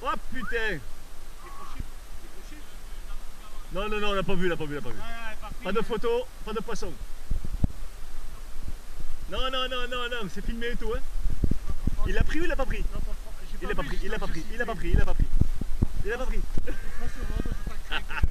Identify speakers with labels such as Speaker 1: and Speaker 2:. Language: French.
Speaker 1: Oh putain. Non, non, non, on l'a pas vu, on l'a pas vu, on l'a pas vu. Pas de photo, pas de poisson. Non, non, non, non, non, c'est filmé et tout, hein. Il l'a pris ou il l'a pas pris? Il l'a pas pris, il l'a pas pris, il l'a pas pris, il l'a pas pris. Il l'a pas pris.